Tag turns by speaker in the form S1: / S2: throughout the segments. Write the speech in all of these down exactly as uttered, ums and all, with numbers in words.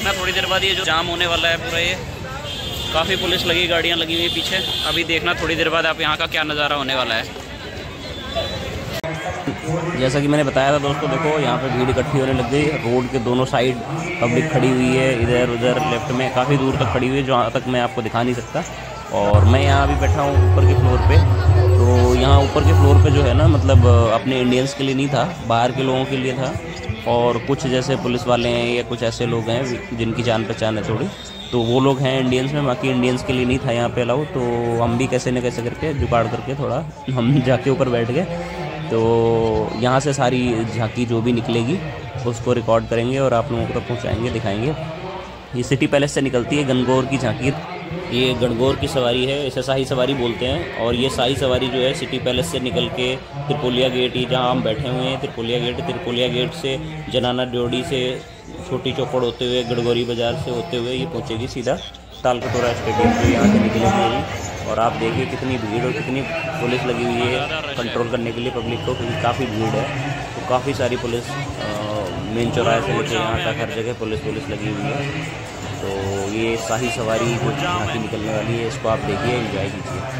S1: देखना थोड़ी देर बाद ये जो जाम होने वाला है पूरा, ये काफ़ी पुलिस लगी, गाड़ियाँ लगी हुई पीछे। अभी देखना थोड़ी देर बाद आप यहाँ का क्या नज़ारा होने वाला है। जैसा कि मैंने बताया था दोस्तों, देखो यहाँ पे भीड़ इकट्ठी होने लग गई। रोड के दोनों साइड पब्लिक खड़ी हुई है, इधर उधर लेफ्ट में काफ़ी दूर तक खड़ी हुई है, जहाँ तक मैं आपको दिखा नहीं सकता। और मैं यहाँ अभी बैठा हूँ ऊपर के फ्लोर पे। तो यहाँ ऊपर के फ्लोर पे जो है ना, मतलब अपने इंडियंस के लिए नहीं था, बाहर के लोगों के लिए था। और कुछ जैसे पुलिस वाले हैं या कुछ ऐसे लोग हैं जिनकी जान पहचान है थोड़ी, तो वो लोग हैं इंडियंस में, बाकी इंडियंस के लिए नहीं था यहाँ पे अलाउ। तो हम भी कैसे न कैसे करके जुगाड़ करके थोड़ा हम जाके ऊपर बैठ गए। तो यहाँ से सारी झांकी जो भी निकलेगी उसको रिकॉर्ड करेंगे और आप लोगों को तक पहुँचाएँगे, दिखाएँगे। ये सिटी पैलेस से निकलती है गणगौर की झांकी। ये गणगौर की सवारी है, इसे शाही सवारी बोलते हैं। और ये शाही सवारी जो है सिटी पैलेस से निकल के त्रिपोलिया गेट, ये जहाँ हम बैठे हुए हैं त्रिपोलिया गेट, त्रिपोलिया गेट से जनाना ड्योढ़ी से छोटी चौपड़ होते हुए गड़गौरी बाज़ार से होते हुए ये पहुँचेगी सीधा तालकटोरा स्टेडियम पे, यहाँ से निकलेगी। और आप देखिए कितनी भीड़ और कितनी पुलिस लगी हुई है कंट्रोल करने के लिए पब्लिक को, क्योंकि काफ़ी भीड़ है। तो काफ़ी सारी पुलिस मेन चौराहे से लेकर यहाँ तक हर जगह पुलिस पुलिस लगी हुई है। तो ये शाही सवारी जो यहाँ की निकलने वाली है, इसको आप देखिए, एंजॉय कीजिए।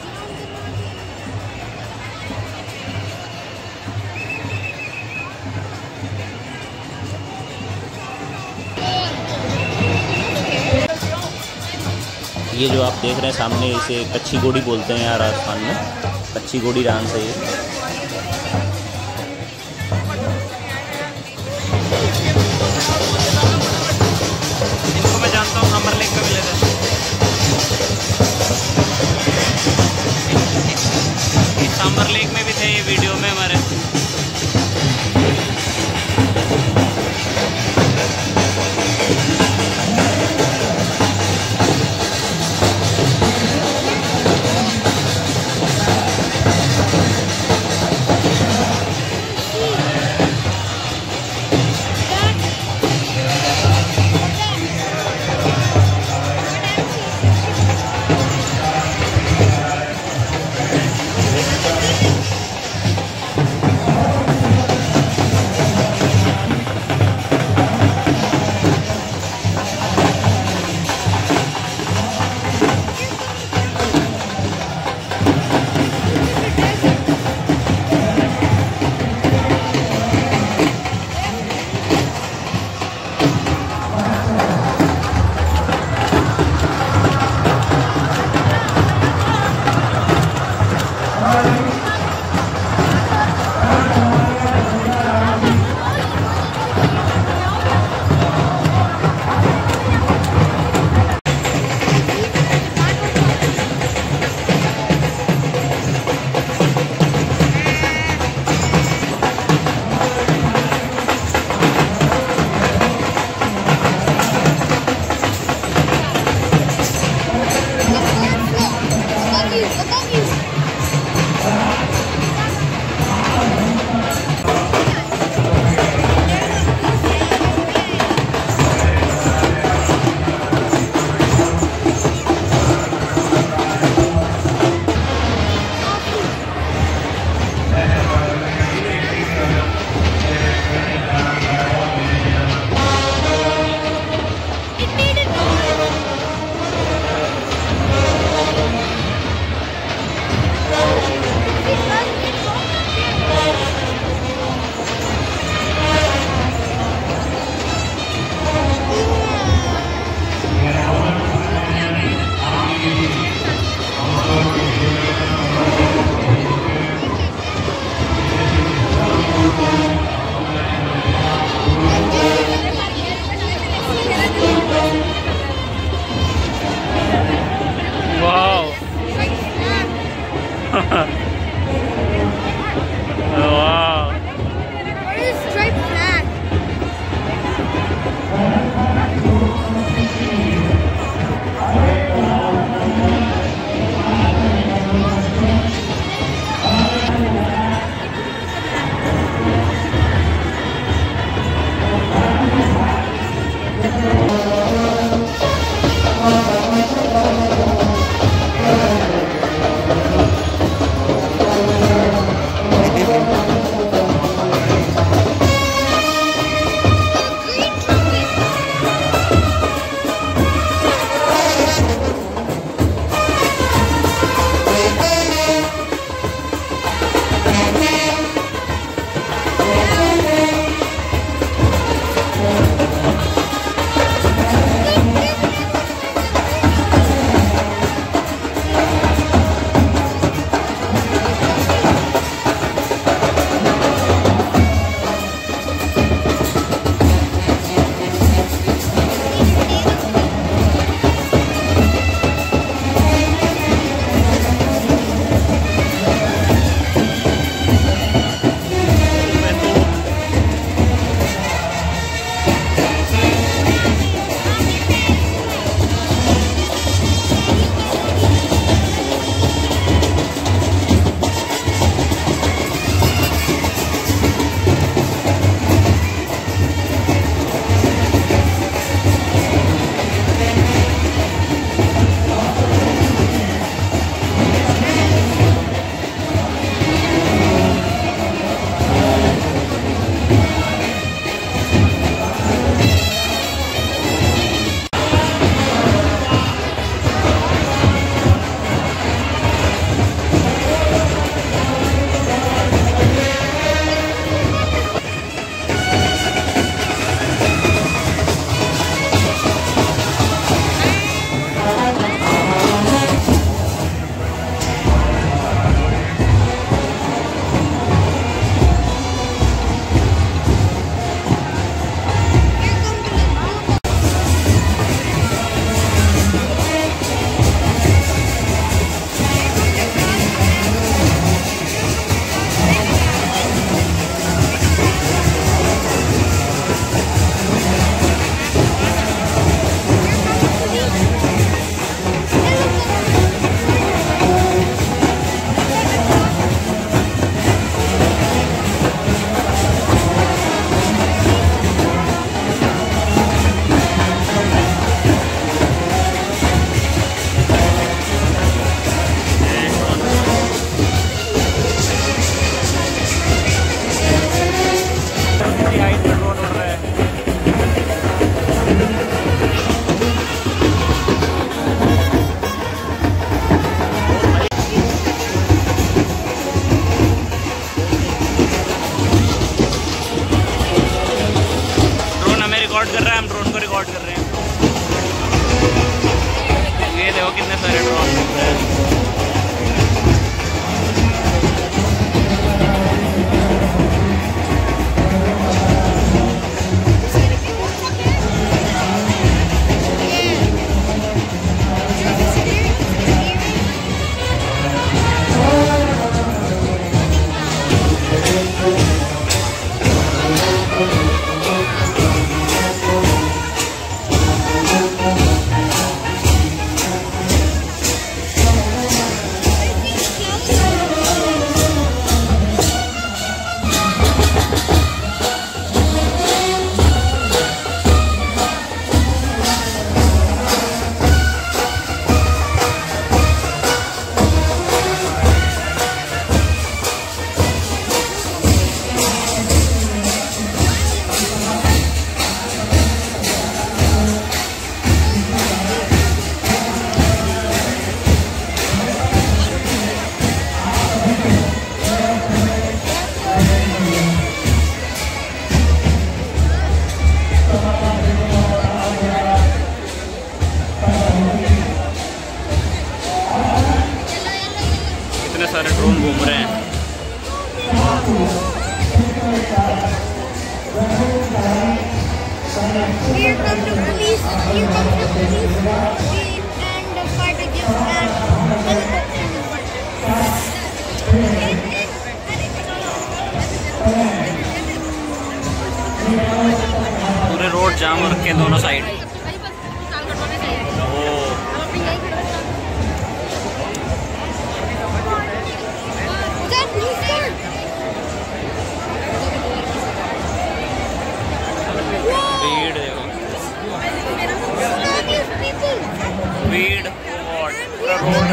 S1: ये जो आप देख रहे हैं सामने, इसे कच्ची घोड़ी बोलते हैं यार राजस्थान में। कच्ची घोड़ी डांस है ये। इनको मैं जानता हूँ, समर लेक पे मिले थे। समर लेक में भी थे ये वीडियो में हमारे। ड्रोन घूम रहे हैं।
S2: Here comes the police. Here comes the police and the fighter jet and
S1: पूरे रोड जाम हो रखे हैं दोनों साइड। भीड़ देखो, भीड़ पूरा रोड।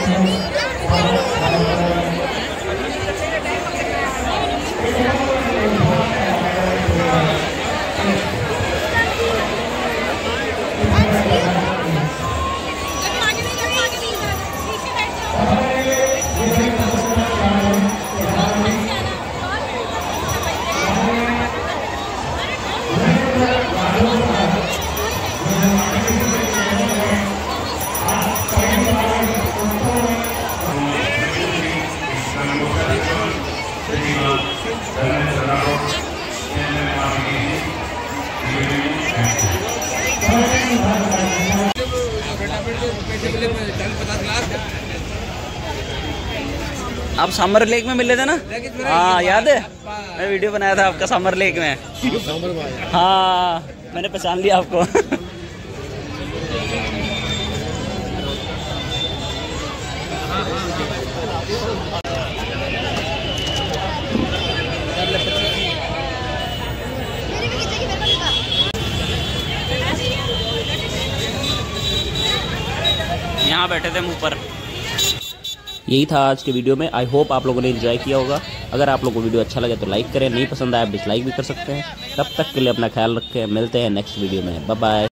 S1: आप समर लेक में मिले थे ना? हाँ याद है, मैं वीडियो बनाया था आपका समर लेक में। हाँ मैंने पहचान लिया आपको। यहाँ बैठे थे मुँह पर। यही था आज के वीडियो में। आई होप आप लोगों ने एंजॉय किया होगा। अगर आप लोगों को वीडियो अच्छा लगे तो लाइक करें, नहीं पसंद आया डिसलाइक भी कर सकते हैं। तब तक के लिए अपना ख्याल रखें, मिलते हैं नेक्स्ट वीडियो में। Bye bye.